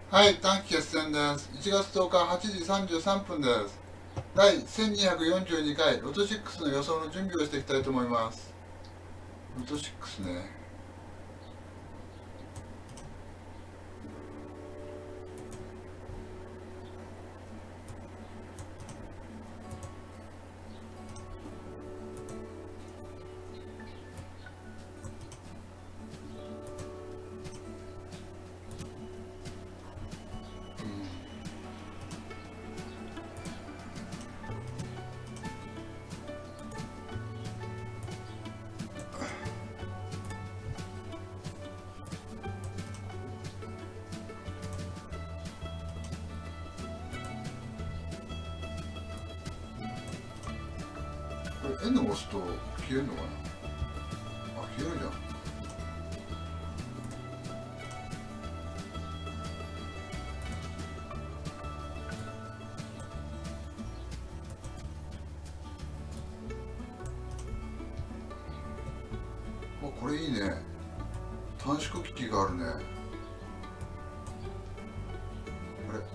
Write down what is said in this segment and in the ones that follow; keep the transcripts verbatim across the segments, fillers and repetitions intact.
はい、短期決戦です。いちがつとおかはちじさんじゅうさんぷんです。だいせんにひゃくよんじゅうにかいロトろくの予想の準備をしていきたいと思います。ロトろくね。これ N を押すと消えるのかな。あ、消えるじゃん。あ、これいいね。短縮機器があるね。これ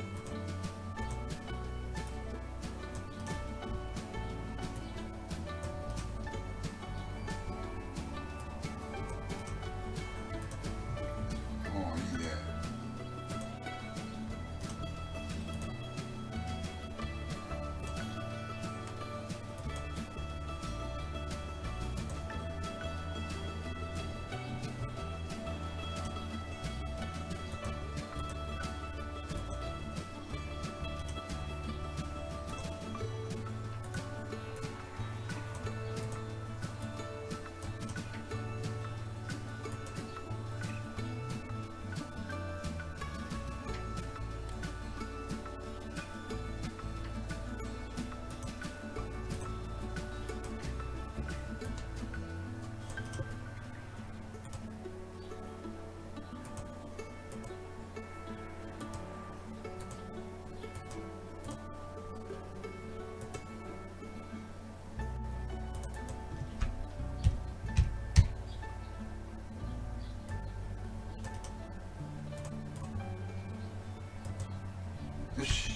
よし。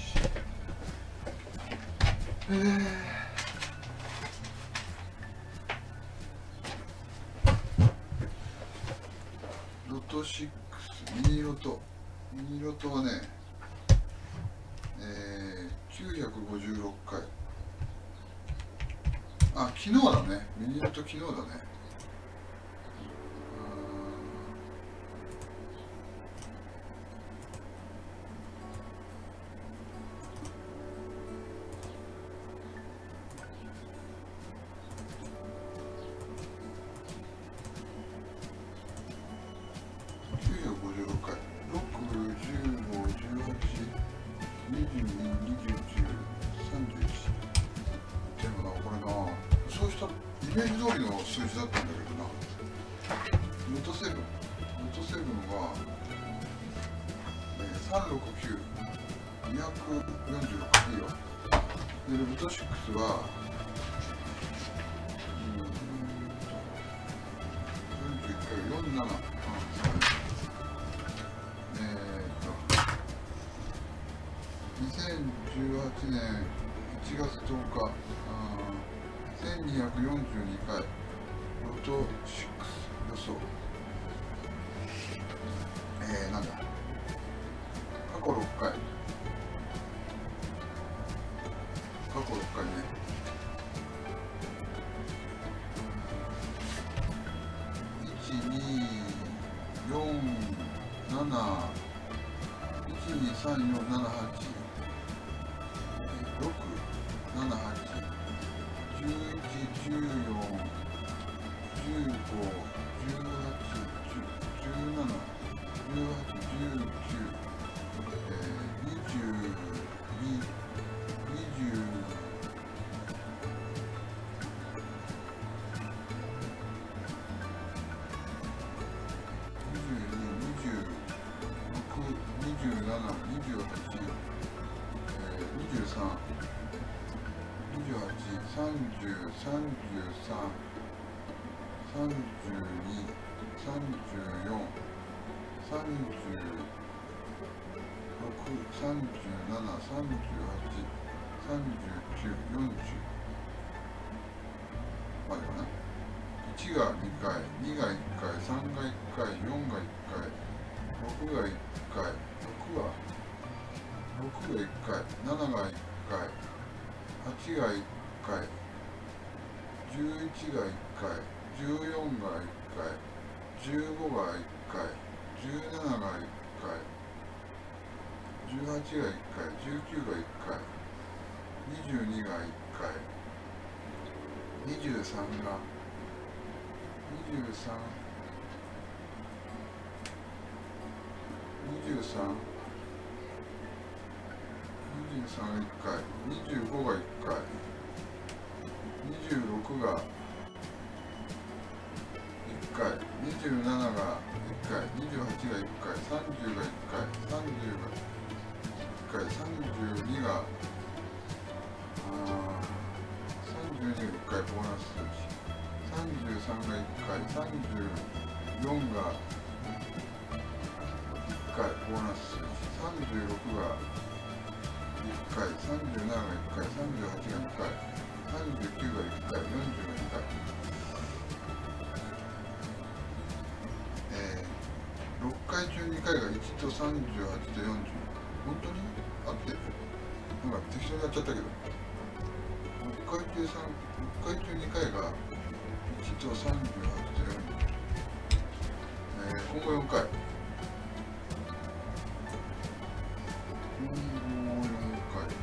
えー、ロトろくミニロトミニロトはね、えー、きゅうひゃくごじゅうろっかい。あ、昨日だね。ミニロト昨日だね。イメージ通りの数字だったんだけどな。ロトセブン、ロトセブンは、えー、さんろくきゅう、にひゃくよんじゅうろくいいよ。で、ロトろくは、うん、よんじゅういっかい、よんじゅうなな、えーっと、にせんじゅうはちねんいちがつとおか、せんにひゃくよんじゅうにかいロトろく予想。えー、なんだ過去ろっかい、過去ろっかいね。いちによんなないちにさんよんななはちろくななはちじゅういち、じゅうよん、じゅうご、じゅうはち、じゅうなな、じゅうはち、じゅうきゅう、にじゅうに、にじゅう、にじゅうに、にじゅうろく、にじゅうなな、にじゅうはち、にじゅうさん、にじゅうはち、さんじゅう、さんじゅうさん、さんじゅうに、さんじゅうよん、さんじゅう、 さんじゅうなな、さんじゅうはち、さんじゅうきゅう、よんじゅうまでかな。いちがにかい、にがいっかい、さんがいっかい、よんがいっかい、ろくがいっかい、ろくはろくがいっかい、なながいっかい、はちがいっかい、じゅういちがいっかい、じゅうよんがいっかい、じゅうごがいっかい、じゅうなながいっかい、じゅうはちがいっかい、じゅうきゅうがいっかい、にじゅうにがいっかい、にじゅうさんがにじゅうさん、にじゅうさん、にじゅうさんがいっかい、にじゅうごがいっかい、にじゅうろくがいっかい、にじゅうなながいっかい、にじゅうはちがいっかい、さんじゅうがいっかい、さんじゅうがいっかい、さんじゅうにがさんじゅうにがいっかいボーナス数値、さんじゅうさんがいっかい、さんじゅうよんがいっかいボーナス数値、さんじゅうろくがいっかい、さんじゅうなながいっかい、さんじゅうはちがいっかい、さんじゅうきゅうがいっかい、よんじゅうがいっかい、えー、ろっかい中にかいがいちとさんじゅうはちとよんじゅう、本当に合ってる？なんか適当にやっちゃったけど、ろっかい中さん、ろっかい中にかいがいちとさんじゅうはちとよんじゅう、えー、今後よんかい、今後よんかい、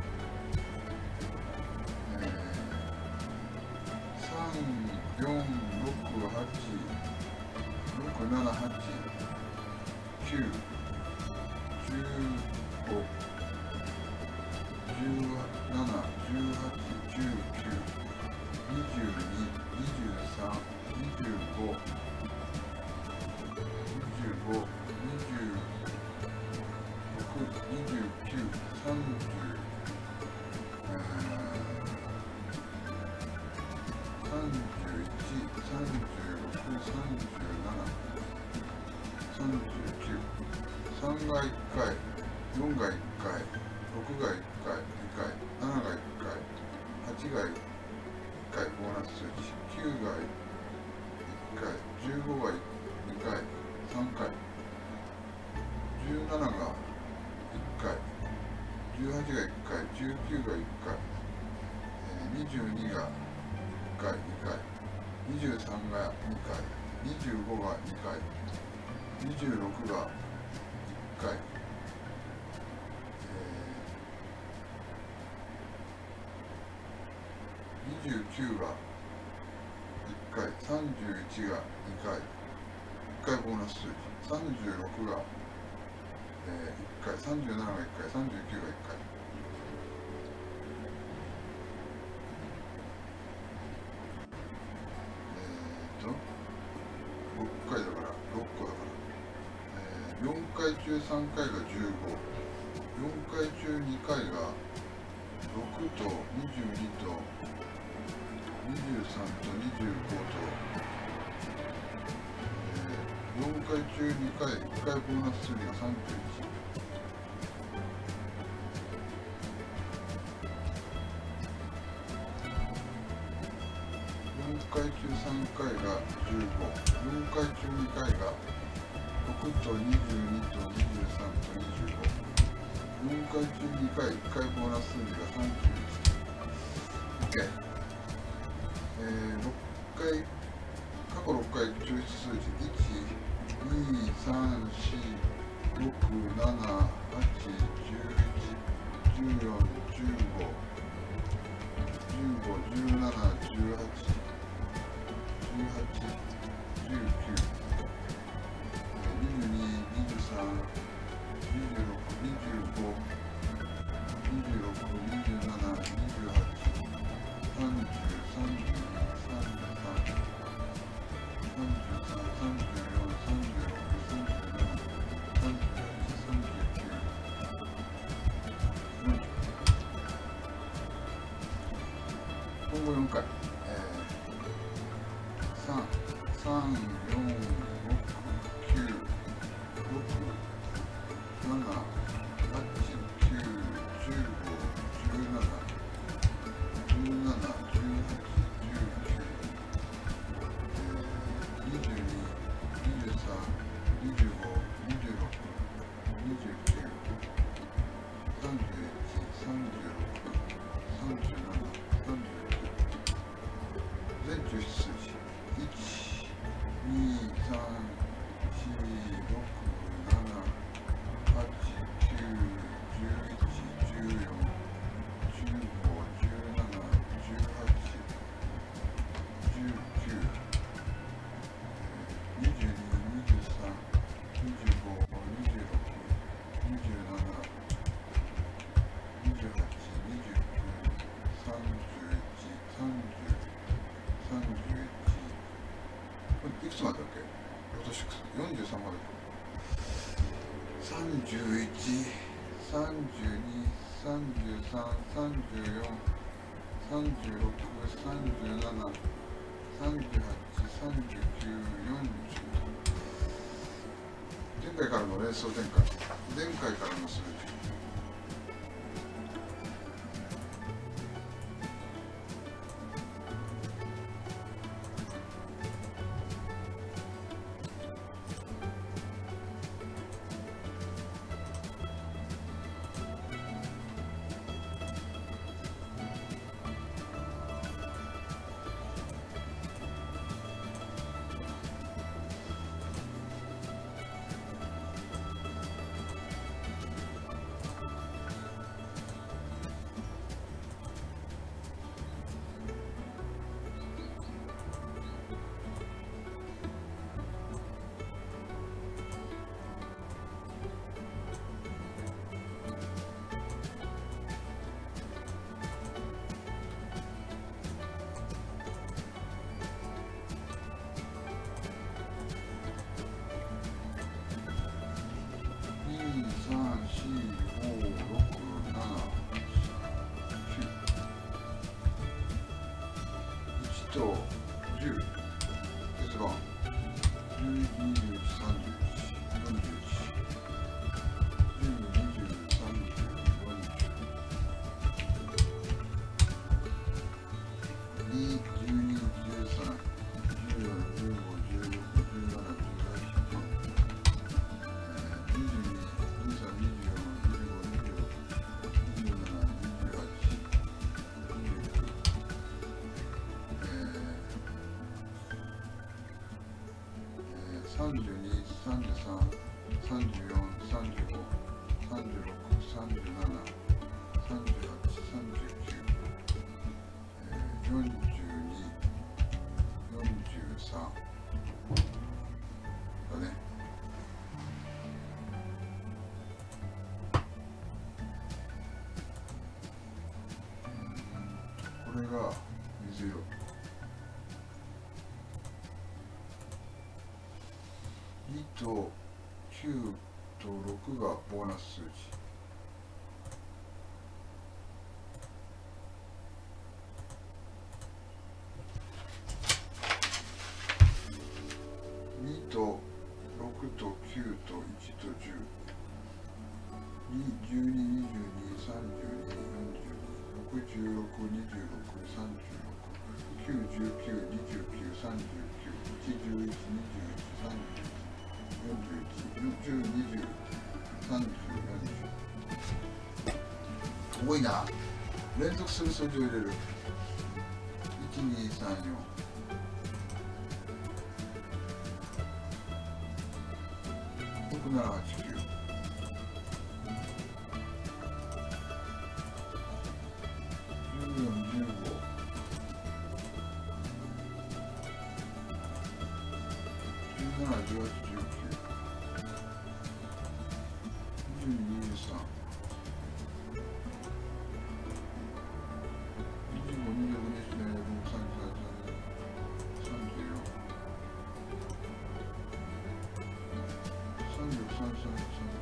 えー、さん、よん、ろく、はち、ろく、なな、はち、きゅう、じゅうご、じゅうなな、じゅうはち、じゅうきゅう、にじゅうに、にじゅうさん、にじゅうご、にじゅうご、にじゅうろく、にじゅうきゅう、さんじゅう、えー、さんじゅういち、さんじゅうろく、さんじゅうなな、さんじゅうきゅう、さんがいっかい、よんがいっかい、ろくがいっかい、にかい、なながいっかい、はちがいっかいボーナス数値、きゅうがいっかい、じゅうごがにかい、さんかい、じゅうなながいっかい、じゅうはちがいっかい、じゅうきゅうがいっかい、えー、にじゅうにがいっかい、にかい、にじゅうさんがにかい、にじゅうごがにかい、にじゅうろくがいっかい、にじゅうきゅうがいっかい、さんじゅういちがにかい、いっかいボーナス数値、さんじゅうろくが、えー、いっかい、さんじゅうなながいっかい、さんじゅうきゅうがいっかい。えーと、ろっかいだから、ろっこだから、えー、よんかい中さんかいがじゅうご、よんかい中にかいがろくとにじゅうにとにじゅうさんとにじゅうごと、えー、よんかい中にかい、いっかいボーナス数字がさんじゅういち、よんかい中さんかいがじゅうご、よんかい中にかいがろくとにじゅうにとにじゅうさんとにじゅうご、よんかい中にかい、いっかいボーナス数字がさんじゅういち。OK。えー、ろっかい、過去ろっかい抽出数字、いち、に、さん、よん、ろく、なな、はち、じゅういち、じゅうよん、じゅうご、じゅうご、じゅうなな、じゅうはち、じゅうはち、じゅうきゅう、にじゅうに、にじゅうさん、にじゅうろく、にじゅうご、にじゅうろく、にじゅうなな、にじゅうはち、さんじゅう、さんじゅうに、さんじゅうさん、さんじゅうさん、さんじゅうよん、さんじゅうろく、さんじゅうなな、さんじゅうはち、さんじゅうきゅう、よんじゅう。今後よんかい。えー、さん、さん、よん、ろく、きゅう、ろく、なな、はち、 全十七数字いち、に、さん、よん、ろく、なな、はち、きゅう、じゅういち、じゅうよん、じゅうご、じゅうなな、じゅうはち、じゅうきゅう、にじゅうに、にじゅうさん、にじゅうご、にじゅうろく、にじゅうなな、にじゅうはち、にじゅうきゅう、さんじゅういち、さんじゅう、さんじゅういち、これいくつまでだっけ？よんじゅうさんまで。さんじゅういち、さんじゅうに、さんじゅうさん、さんじゅうよん、さんじゅうろく、さんじゅうなな、さんじゅうはち、さんじゅうきゅう、よんじゅう。前回からの連想展開。前回からの数字。とじゅう、結番じゅう、にじゅういち、さんじゅういち、よんじゅういち、じゅう、にじゅう、さんじゅう、よんじゅう、に、じゅうに、じゅうさん、じゅうよん、じゅうご、じゅうろく、じゅうなな、じゅうはち、にじゅうに、にじゅうさん、にじゅうよん、にじゅうご、にじゅうろく、にじゅうなな、にじゅうはち、にじゅうきゅう、さんじゅうに、さんじゅうさん、さんじゅうよん、さんじゅうご、さんじゅうろく、さんじゅうなな、さんじゅうはち、さんじゅうきゅう、よんじゅうに、よんじゅうさんだね。これが水色。にときゅうとろくがボーナス数字。にとろくときゅうといちとじゅう。に、じゅうに、にじゅうに、さんじゅうに、よんじゅうに、ろく、じゅうろく、にじゅうろく、さんじゅうろく、きゅう、じゅうきゅう、にじゅうきゅう、さんじゅうきゅう、いち、じゅういち、にじゅういち、さんじゅういち、よんじゅういち、じゅう、にじゅう、さんじゅう、よんじゅう。多いな。連続する数字を入れる。いち、に、さん、よん。ろく、なな、はち、きゅう。じゅうよん、じゅうご。じゅうなな、じゅうはち、じゅうきゅう。にじゅうに、にじゅうさん。にじゅうご、にじゅうろく、にじゅうなな、にじゅうはち、さんじゅうよん。さんじゅうろく、さんじゅうさん、さんじゅうよん。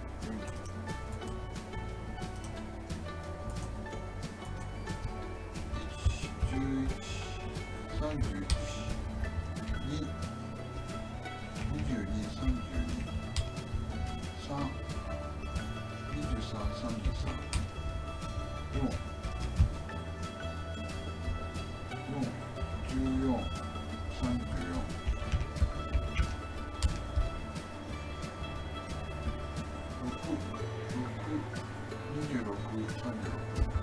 じゅういち、さんじゅういち、に、にじゅうに、さんじゅうに、さん、にじゅうさん、さんじゅうさん、よん、よん、じゅうよん、さんじゅうよん、ろく、ろく、にじゅうろく、さんじゅうろく。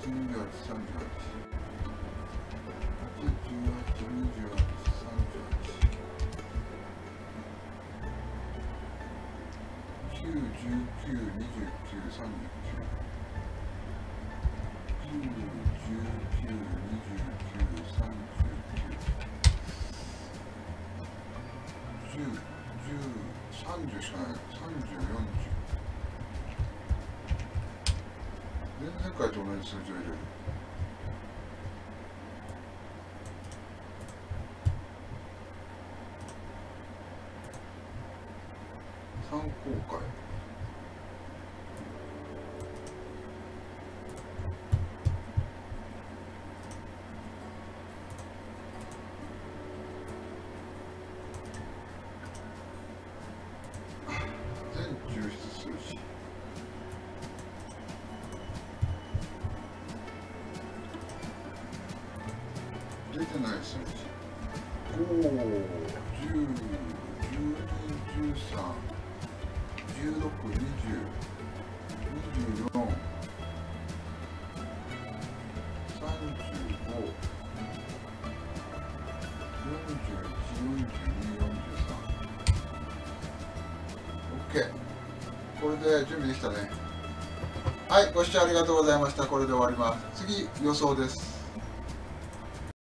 にじゅうはち、さんじゅうはち、はち、じゅうはち、にじゅうはち、さんじゅうはち、きゅう、じゅうきゅう、にじゅうきゅう、さんじゅうきゅう、じゅう、じゅうきゅう、にじゅうきゅう、さんじゅうきゅう、じゅう、じゅう、さんじゅうしかない。さんじゅう、よんじゅう。前々回と同じ数字を入れる。参考会。全抽出数字。出てない数字。ご、じゅう、じゅうに、じゅうさん、じゅうろく、にじゅう、にじゅうよん、さんじゅうご、よんじゅういち、よんじゅうに、よんじゅうさん。オッケー。これで準備できたね。はい、ご視聴ありがとうございました。これで終わります。次、予想です。